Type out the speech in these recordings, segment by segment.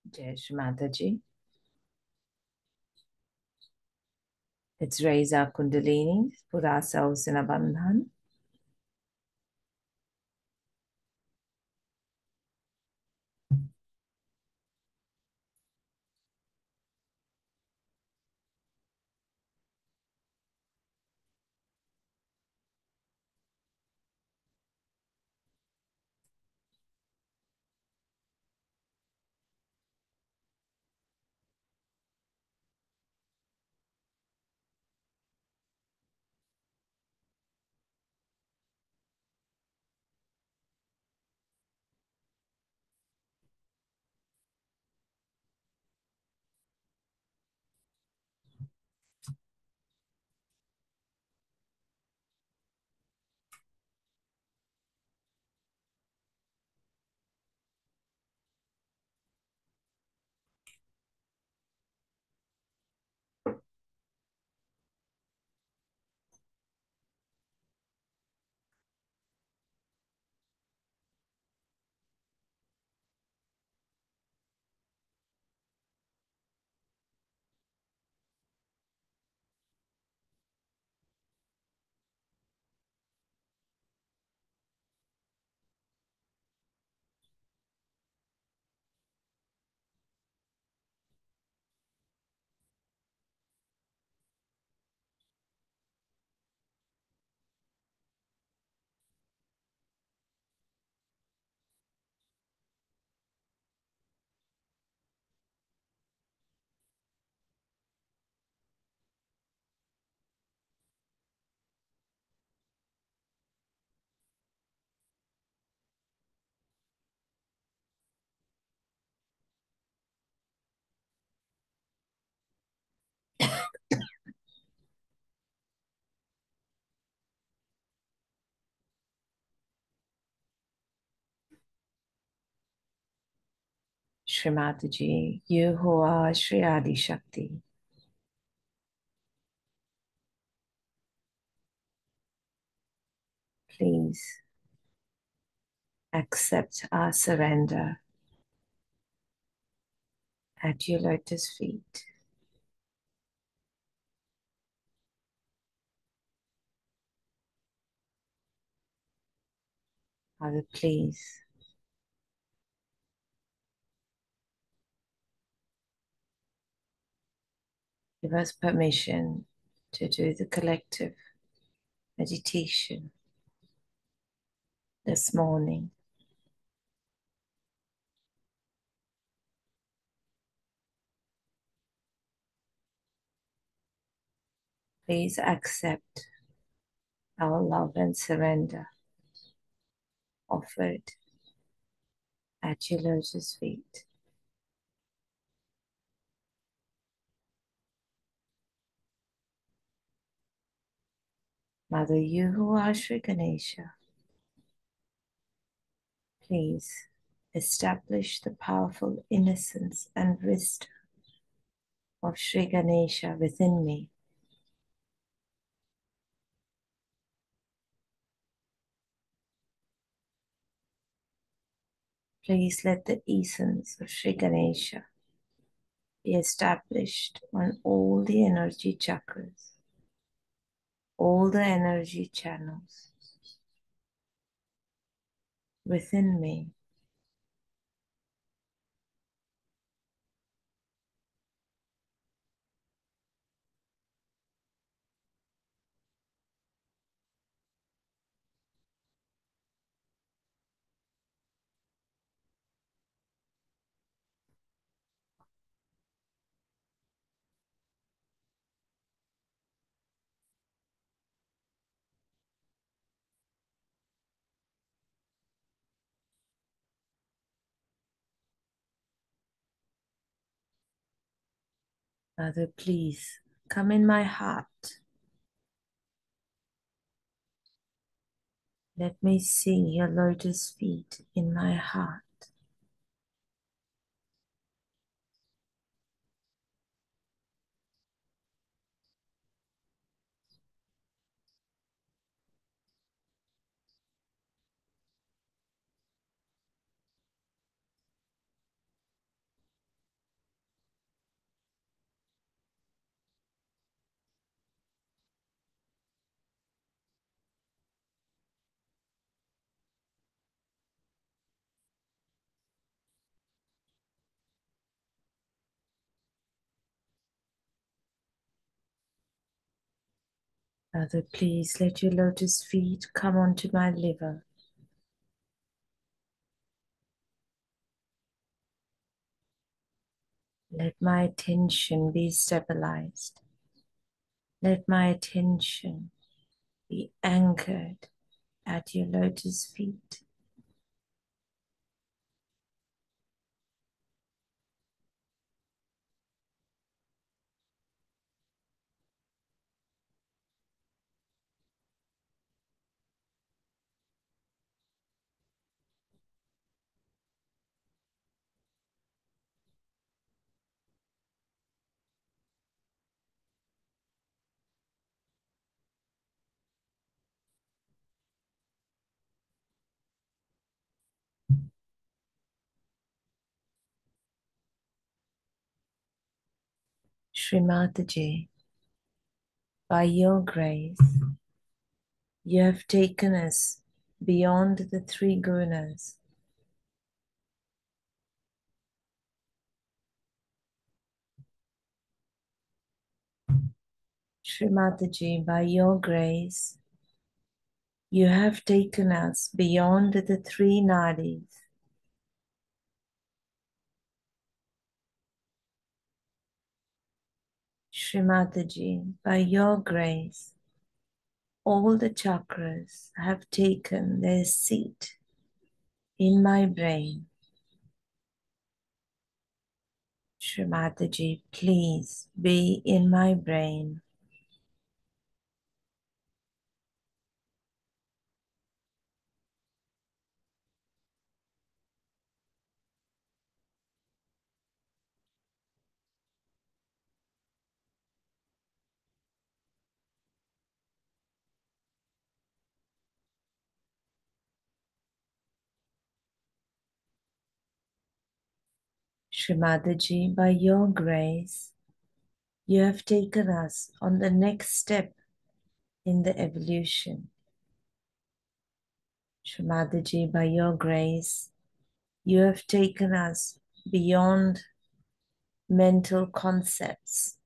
Jai Shri Mataji. Let's raise our Kundalini, put ourselves in a bandhan. Shri Mataji, you who are Shri Adi Shakti, please accept our surrender at your lotus feet. Father, please give us permission to do the collective meditation this morning. Please accept our love and surrender offered at your lotus feet. Mother, you who are Shri Ganesha, please establish the powerful innocence and wisdom of Shri Ganesha within me. Please let the essence of Shri Ganesha be established on all the energy chakras, all the energy channels within me. Mother, please come in my heart. Let me see your lotus feet in my heart. Father, please let your lotus feet come onto my liver. Let my attention be stabilized. Let my attention be anchored at your lotus feet. Srimataji, by your grace, you have taken us beyond the three gunas. Srimataji, by your grace, you have taken us beyond the three nadis. Srimataji, by your grace, all the chakras have taken their seat in my brain. Srimataji, please be in my brain. Srimataji, by your grace, you have taken us on the next step in the evolution. Srimataji, by your grace, you have taken us beyond mental concepts.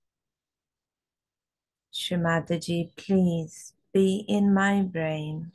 Srimataji, please be in my brain.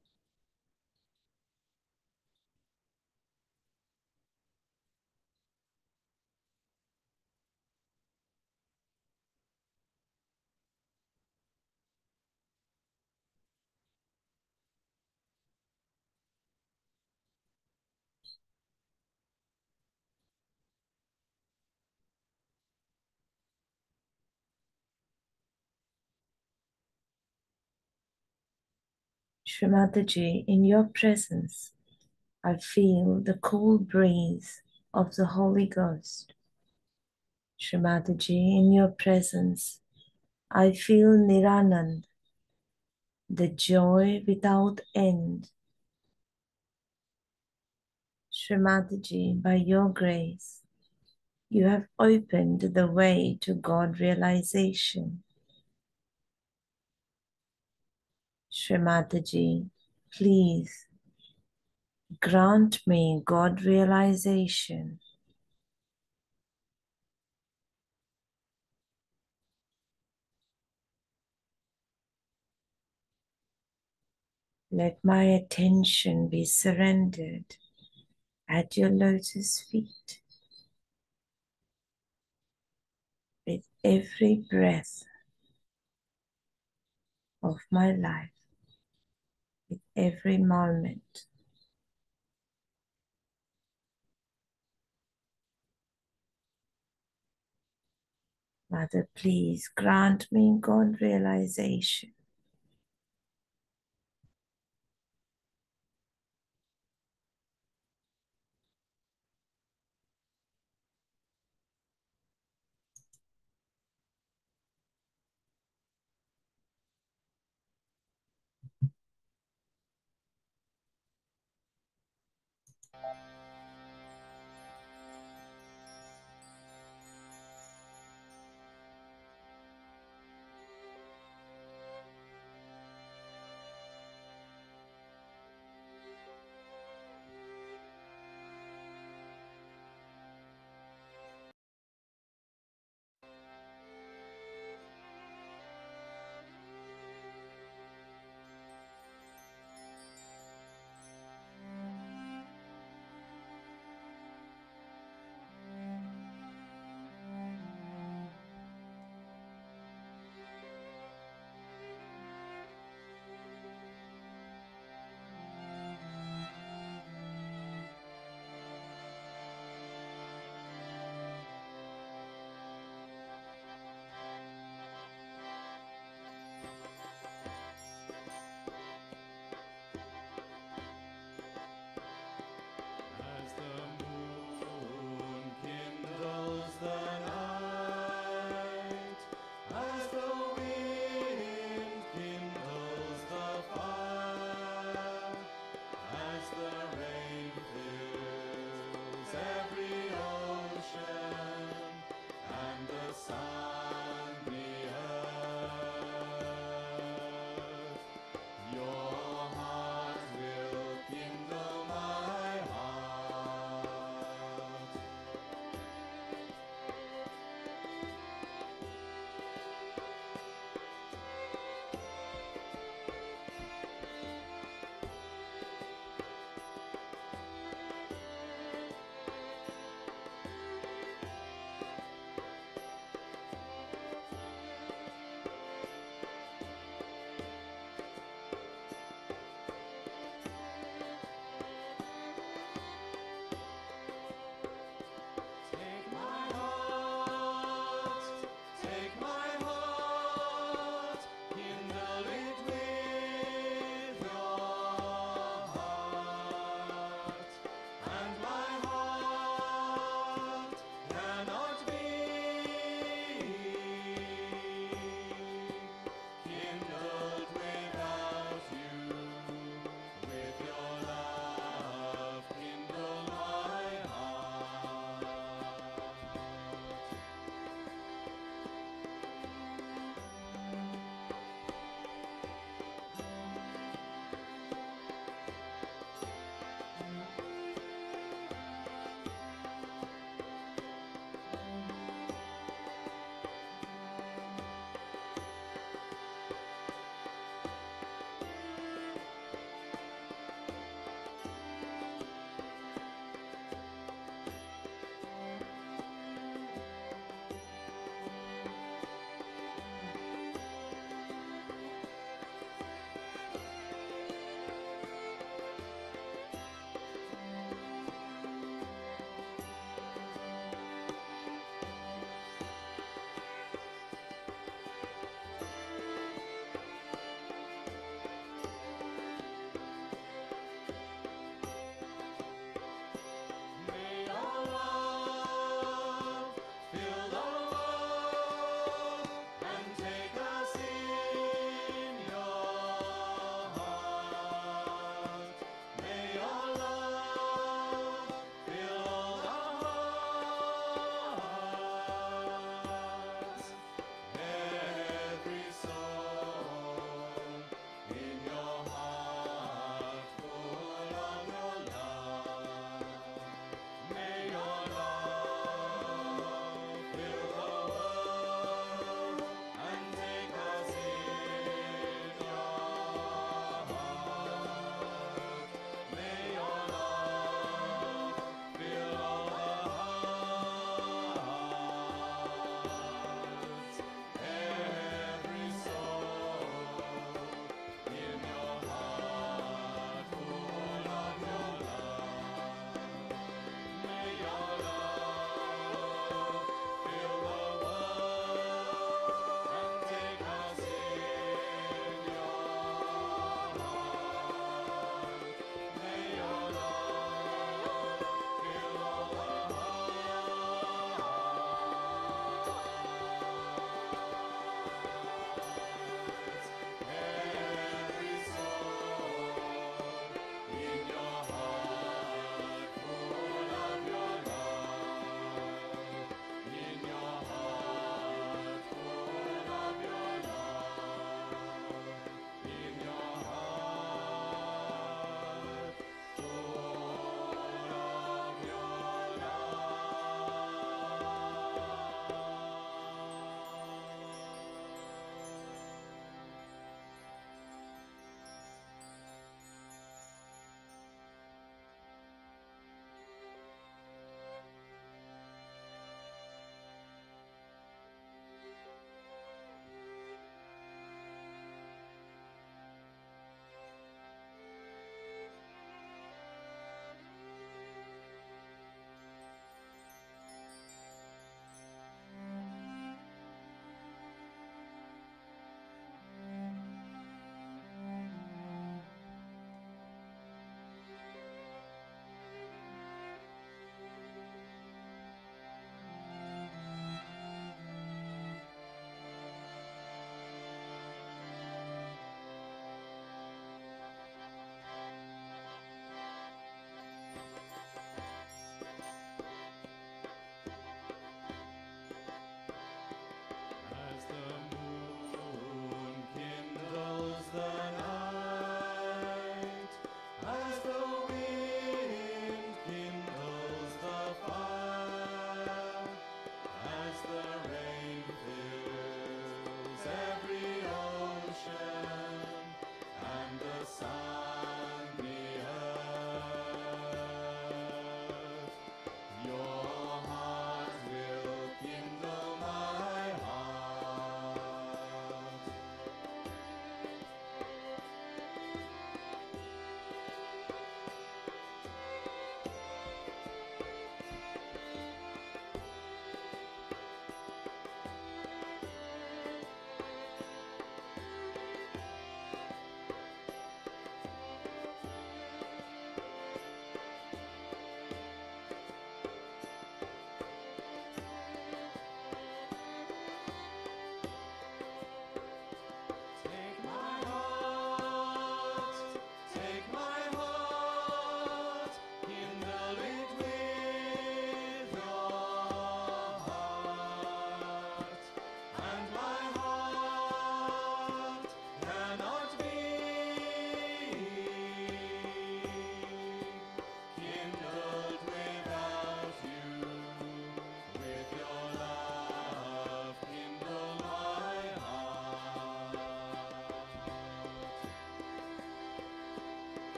Srimataji, in your presence, I feel the cool breeze of the Holy Ghost. Srimataji, in your presence, I feel Niranand, the joy without end. Srimataji, by your grace, you have opened the way to God realization. Srimataji, please grant me God realization. Let my attention be surrendered at your lotus feet. With every breath of my life, with every moment. Mother, please grant me God realization.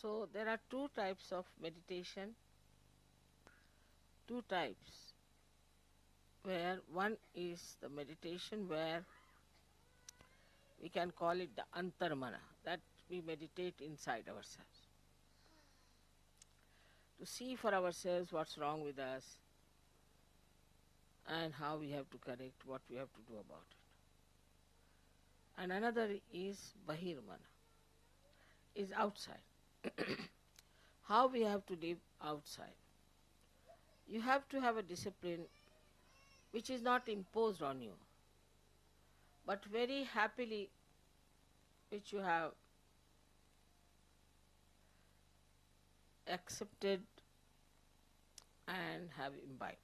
So there are two types of meditation, two types, where one is the meditation where we can call it the Antarmana, that we meditate inside ourselves to see for ourselves what's wrong with us and how we have to correct, what we have to do about it. And another is Bahirmana, is outside. How we have to live outside. You have to have a discipline which is not imposed on you, but very happily which you have accepted and have imbibed.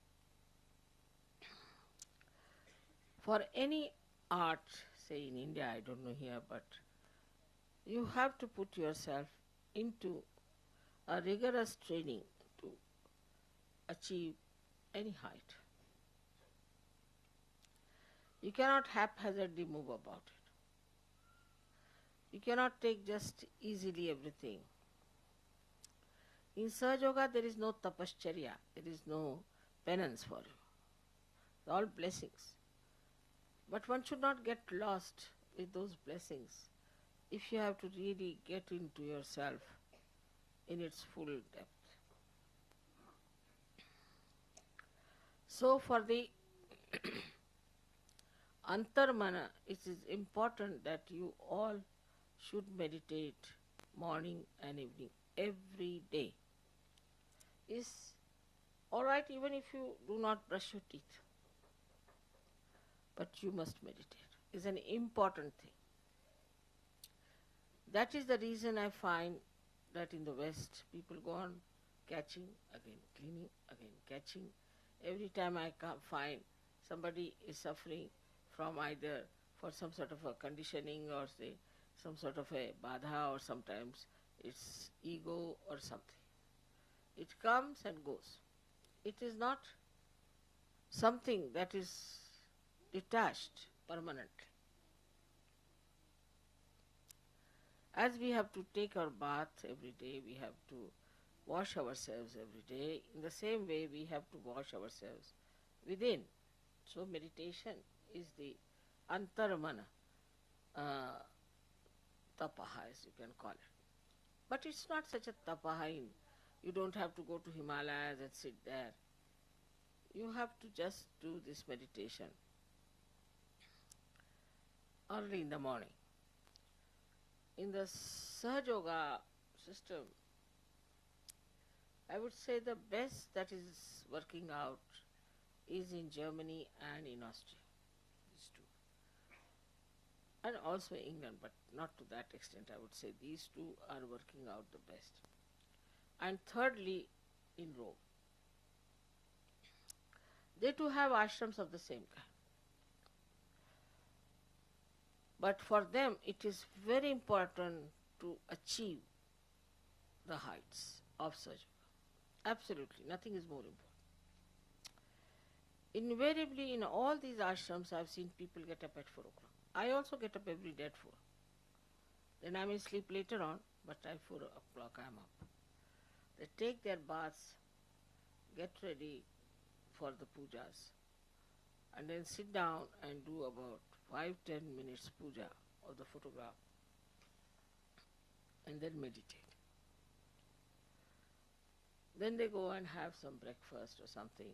For any art, say in India, I don't know here, but you have to put yourself into a rigorous training to achieve any height. You cannot haphazardly move about it. You cannot take just easily everything. In Sth Yoga, there is no tapascharya, there is no penance for you. It's all blessings. But one should not get lost with those blessings if you have to really get into yourself in its full depth. So for the Antarmana, it is important that you all should meditate morning and evening every day. Is alright even if you do not brush your teeth, but you must meditate. It's an important thing. That is the reason I find that in the West people go on catching, again cleaning, again catching. Every time I find somebody is suffering from either for some sort of a conditioning or say some sort of a badha, or sometimes it's ego or something. It comes and goes. It is not something that is detached permanently. As we have to take our bath every day, we have to wash ourselves every day. In the same way, we have to wash ourselves within. So meditation is the Antarmana tapaha, as you can call it. But it's not such a tapaha. You don't have to go to Himalayas and sit there. You have to just do this meditation early in the morning. In the Sth Yoga system, I would say the best that is working out is in Germany and in Austria. These two. And also England, but not to that extent. I would say these two are working out the best. And thirdly, in Rome. They too have ashrams of the same kind. But for them, it is very important to achieve the heights of Sth Yoga. Absolutely, nothing is more important. Invariably, in all these ashrams, I have seen people get up at 4 o'clock. I also get up every day at 4. Then I may sleep later on, but at 4 o'clock I am up. They take their baths, get ready for the pujas, and then sit down and do about 5-10 minutes puja of the photograph, and then meditate. Then they go and have some breakfast or something.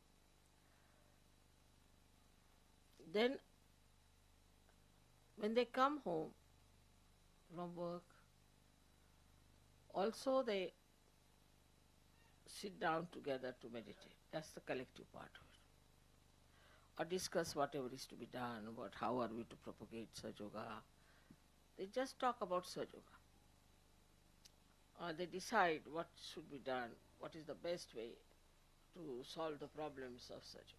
Then when they come home from work, also they sit down together to meditate. That's the collective part of it. Or discuss whatever is to be done, about how are we to propagate Sth Yoga. They just talk about Sth Yoga. Or they decide what should be done, what is the best way to solve the problems of Sth Yoga.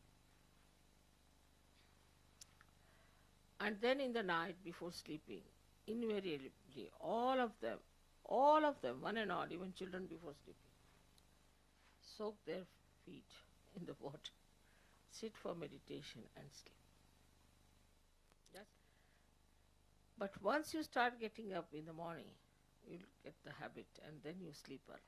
And then in the night before sleeping, invariably all of them, one and all, even children before sleeping, soak their feet in the water, sit for meditation and sleep. Yes. But once you start getting up in the morning, you'll get the habit, and then you sleep early.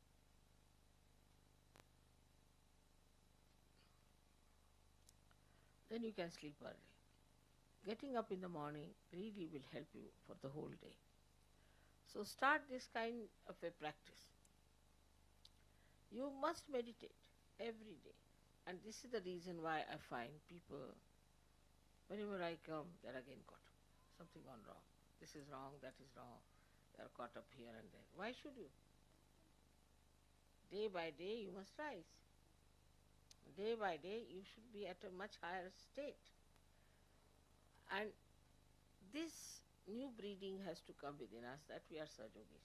Then you can sleep early. Getting up in the morning really will help you for the whole day. So start this kind of a practice. You must meditate every day. And this is the reason why I find people, whenever I come, they're again caught up. Something gone wrong. This is wrong, that is wrong. They're caught up here and there. Why should you? Day by day you must rise. Day by day you should be at a much higher state. And this new breeding has to come within us, that we are Sahajogis.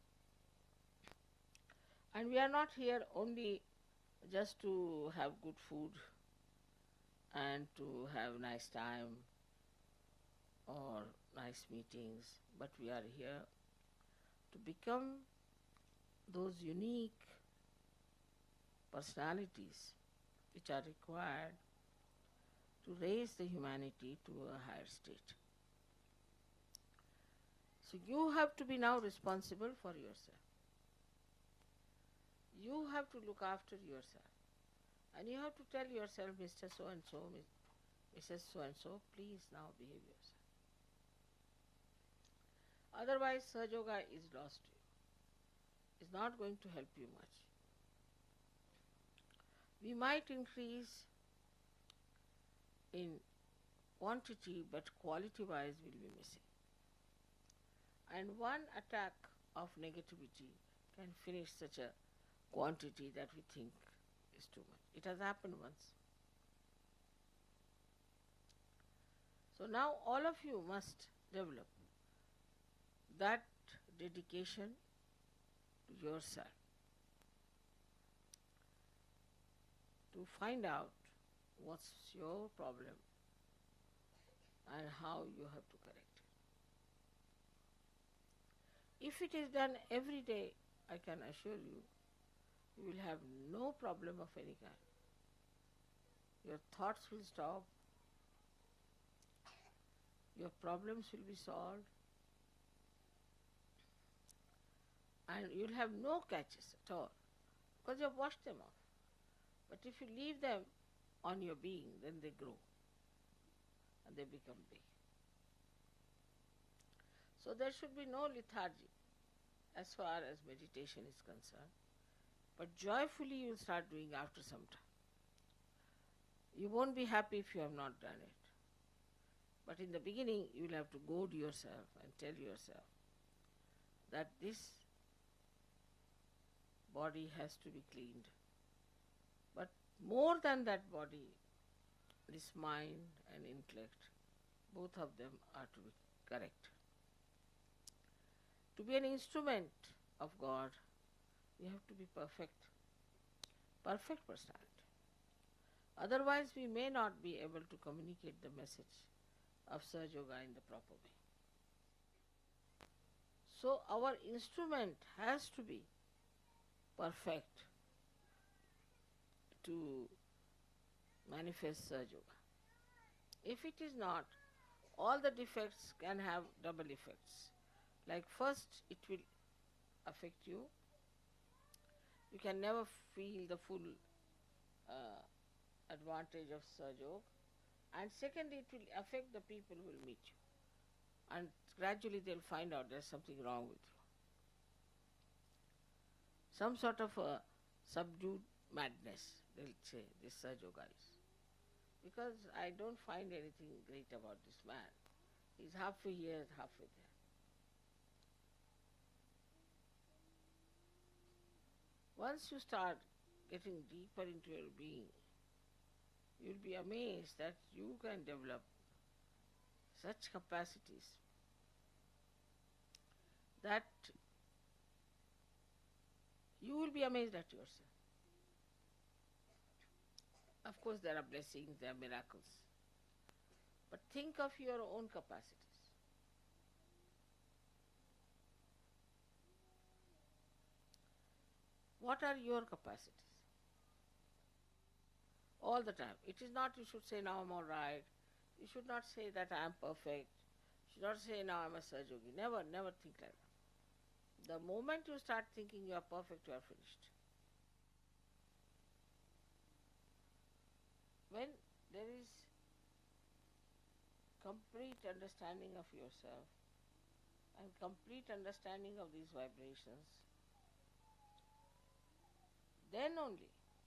And we are not here only just to have good food and to have nice time or nice meetings, but we are here to become those unique personalities which are required to raise the humanity to a higher state. So you have to be now responsible for yourself. You have to look after yourself. And you have to tell yourself, Mr. So-and-so, Mrs. So-and-so, please now behave yourself. Otherwise, Sahajoga is lost to you. It's not going to help you much. We might increase in quantity, but quality-wise will be missing. And one attack of negativity can finish such a quantity that we think is too much. It has happened once. So now all of you must develop that dedication to yourself to find out what's your problem and how you have to correct it. If it is done every day, I can assure you, you will have no problem of any kind. Your thoughts will stop, your problems will be solved, and you'll have no catches at all because you have washed them off. But if you leave them on your being, then they grow and they become big. So there should be no lethargy as far as meditation is concerned, but joyfully you will start doing after some time. You won't be happy if you have not done it. But in the beginning, you will have to goad yourself and tell yourself that this body has to be cleaned. But more than that body, this mind and intellect, both of them are to be correct. To be an instrument of God, we have to be perfect. Perfect personality. Otherwise, we may not be able to communicate the message of Sahajoga in the proper way. So our instrument has to be perfect to manifest Sahajoga. If it is not, all the defects can have double effects. Like first, it will affect you. You can never feel the full advantage of Sahajoga. And secondly, it will affect the people who will meet you. And gradually they'll find out there's something wrong with you. Some sort of a subdued madness, they'll say, this Sahajoga is. Because I don't find anything great about this man. He's halfway here, halfway there. Once you start getting deeper into your being, you'll be amazed that you can develop such capacities that you will be amazed at yourself. Of course, there are blessings, there are miracles. But think of your own capacities. What are your capacities? All the time. It is not you should say, now I'm all right. You should not say that I am perfect. You should not say, now I'm a Sahajogi. Never, never think like that. The moment you start thinking you are perfect, you are finished. When there is complete understanding of yourself and complete understanding of these vibrations, then only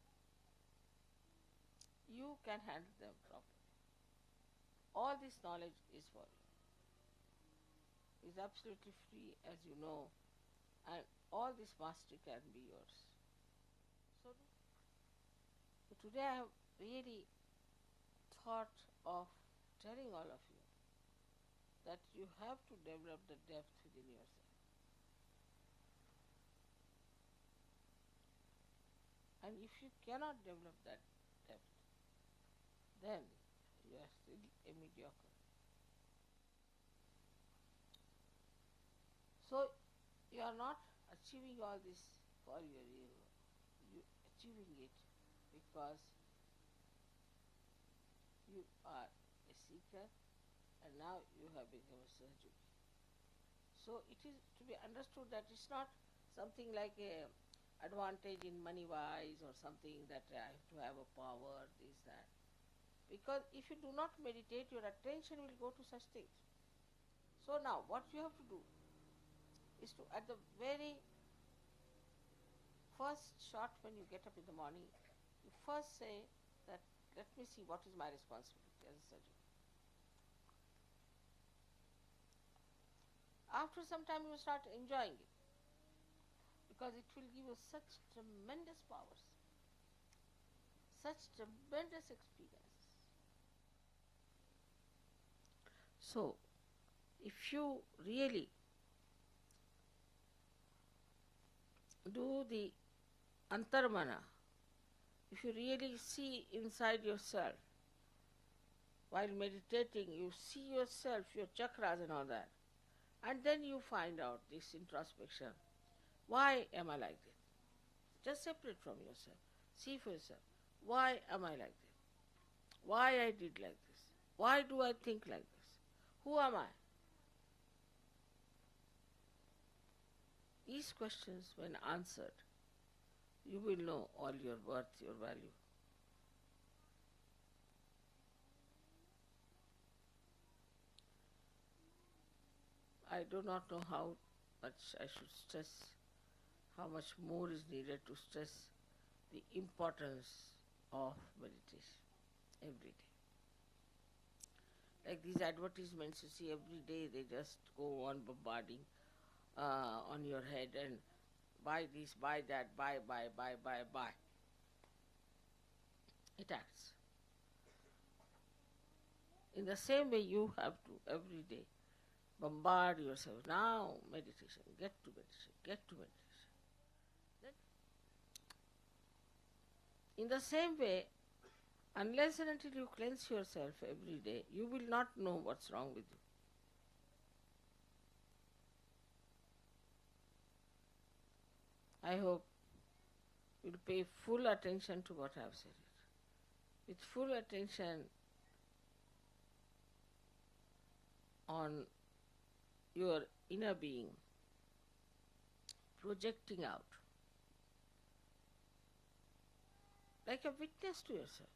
you can handle them properly. All this knowledge is for you. Is absolutely free, as you know, and all this mastery can be yours. So today I have really thought of telling all of you that you have to develop the depth within yourself. And if you cannot develop that depth, then you are still a mediocre. So you are not achieving all this for your ego. You are achieving it because you are a seeker and now you have become a surgeon. So it is to be understood that it's not something like a advantage in money wise or something that I have to have a power, this, that. Because if you do not meditate, your attention will go to such things. So now what you have to do is to, at the very first shot when you get up in the morning, you first say that, let me see what is my responsibility as a surgeon. After some time you start enjoying it because it will give you such tremendous powers, such tremendous experiences. So, if you really do the Antarmana, if you really see inside yourself, while meditating, you see yourself, your chakras and all that, and then you find out this introspection. Why am I like this? Just separate from yourself. See for yourself. Why am I like this? Why I did like this? Why do I think like this? Who am I? These questions, when answered, you will know all your worth, your value. I do not know how much I should stress, how much more is needed to stress the importance of meditation every day. Like these advertisements you see every day, they just go on bombarding on your head and buy this, buy that, buy. It acts. In the same way, you have to every day bombard yourself. Now, meditation, get to meditation, get to meditation. Then, in the same way, unless and until you cleanse yourself every day, you will not know what's wrong with you. I hope you'll pay full attention to what I have said. With full attention on your inner being, projecting out, like a witness to yourself.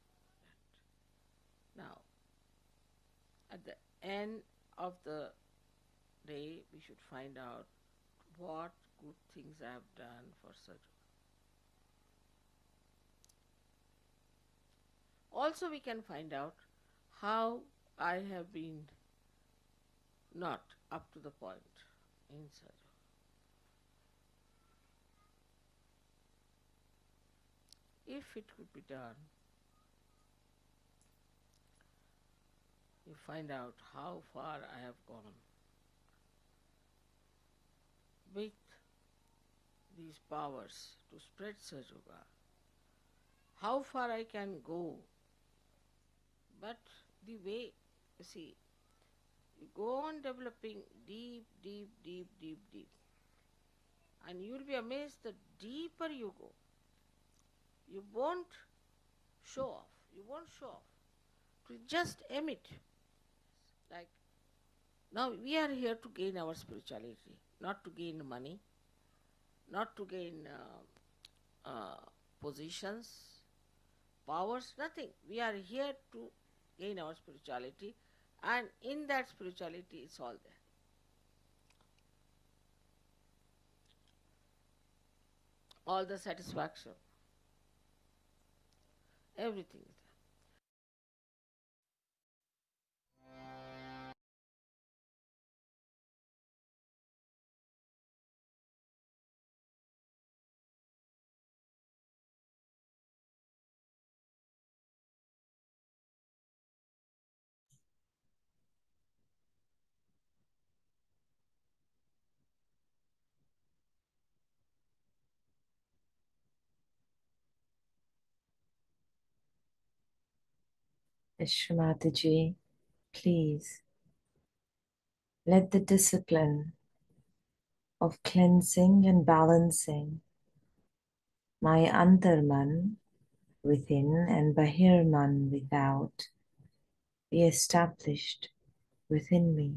Now, at the end of the day, we should find out what good things I have done for such. Also, we can find out how I have been not up to the point in such. If it could be done, you find out how far I have gone with these powers to spread Sahaja Yoga, how far I can go. But the way, you see, you go on developing deep, and you will be amazed the deeper you go. You won't show off. You won't show off. To just emit. Like, now we are here to gain our spirituality. not to gain money, not to gain positions, powers, nothing. We are here to gain our spirituality, and in that spirituality it's all there. All the satisfaction, everything is there. Vishwamataji, please let the discipline of cleansing and balancing my Antarman within and Bahirman without be established within me.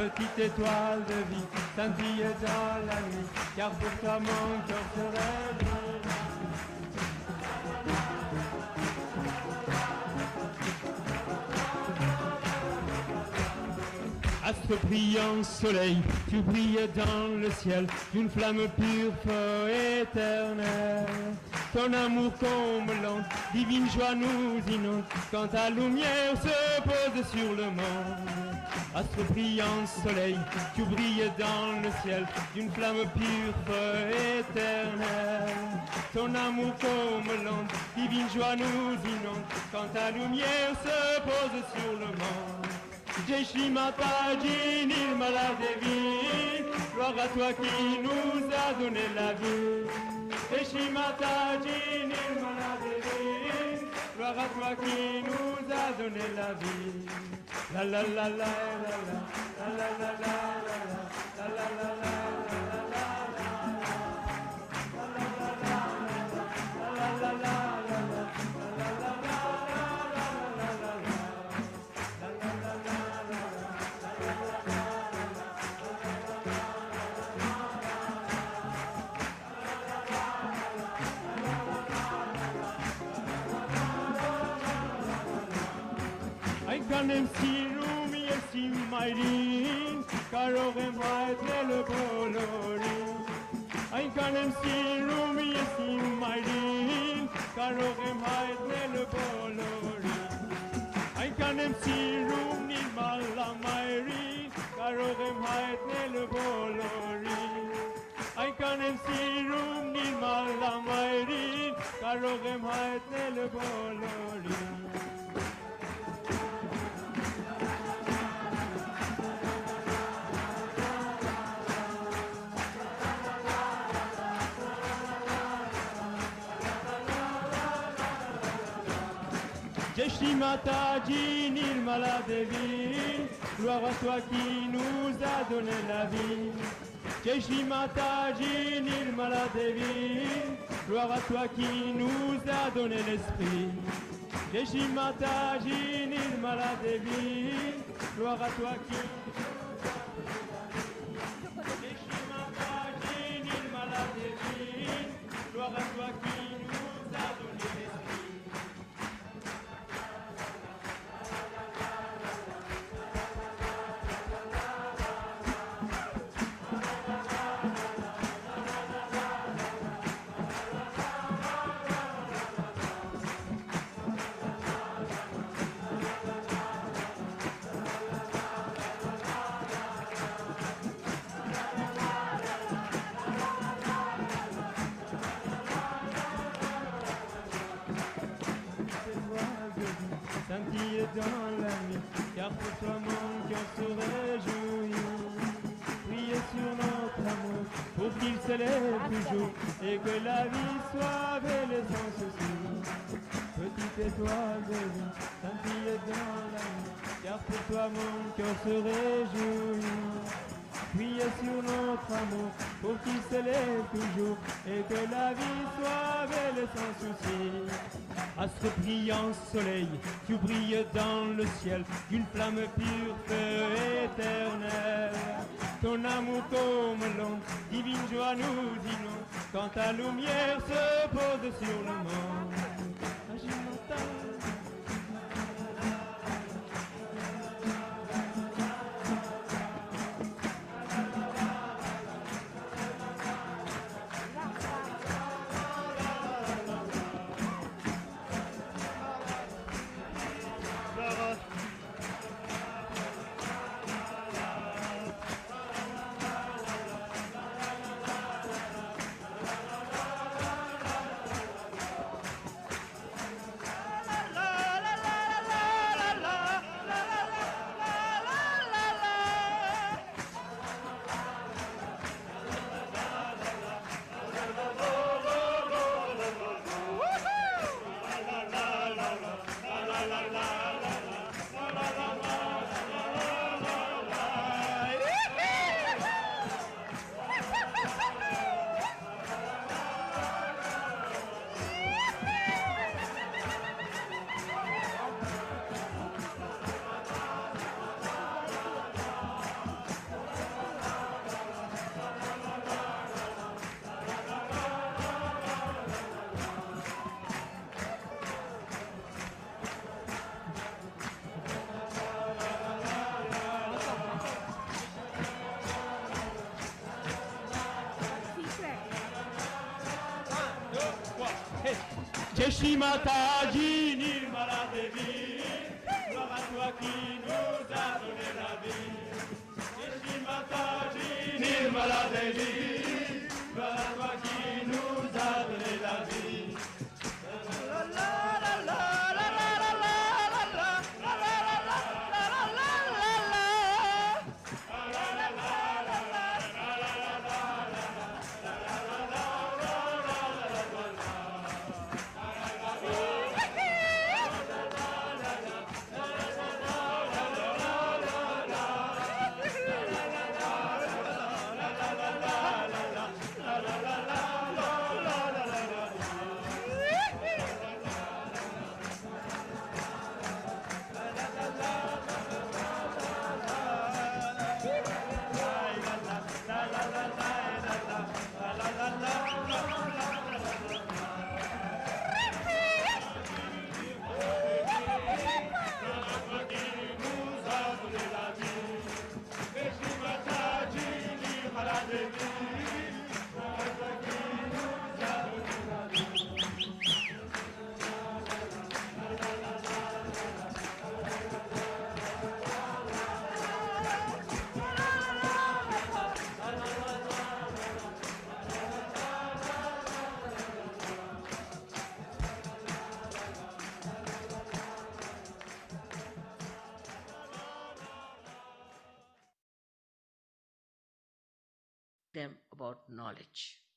petite étoile de vie, scintille dans la nuit, car pour toi mon cœur serait brûlé. Astre brillant, soleil, tu brilles dans le ciel, d'une flamme pure, feu éternel. Ton amour comme l'onde, divine joie nous inonde, quand ta lumière se pose sur le monde. Astre brillant, soleil, tu brilles dans le ciel, d'une flamme pure, feu éternel. Ton amour comme l'onde, divine joie nous inonde, quand ta lumière se pose sur le monde. Jai Shri Mataji Nirmala Devi, gloire à toi qui nous a donné la vie. Jai Shri Mataji Nirmala Devi, gloire à toi qui nous a donné la vie. La la la la la la la la la la la la la la. Canem sirum yesim mairin, carorem haetre le bolorin. Ai canem sirum yesim mairin, carorem haetre le bolorin. Ai canem sirum ni malamairin, carorem haetre le bolorin. Ai canem sirum ni malamairin, carorem haetre le bolorin. Jai Shri Mataji Nirmala Devi, gloire à toi qui nous a donné la vie. Jai Shri Mataji Nirmala Devi, gloire à toi qui nous a donné l'esprit. Jai Shri Mataji Nirmala Devi, gloire à toi qui... Jai Shri Mataji Nirmala Devi, gloire à toi qui nous a donné l'esprit. Scintille dans la nuit, car pour toi mon cœur se réjouit. Priez sur notre amour, pour qu'il s'élève toujours, et que la vie soit belle et sans souci. Petite étoile de vie, scintille dans la nuit, car pour toi mon cœur se réjouit. Priez sur notre amour, pour qu'il s'élève toujours, et que la vie soit belle et sans souci. Astre brillant, soleil, tu brilles dans le ciel, d'une flamme pure, feu éternel. Ton amour comme l'onde, divine joie nous inonde, quand ta lumière se pose sur le monde. Shri Mataji Nirmala Devi, gloire à toi qui nous a donné la vie. Shri Mataji Nirmala Devi, gloire à toi qui nous a donné la vie. La la la la la la la la la la la la la them about knowledge.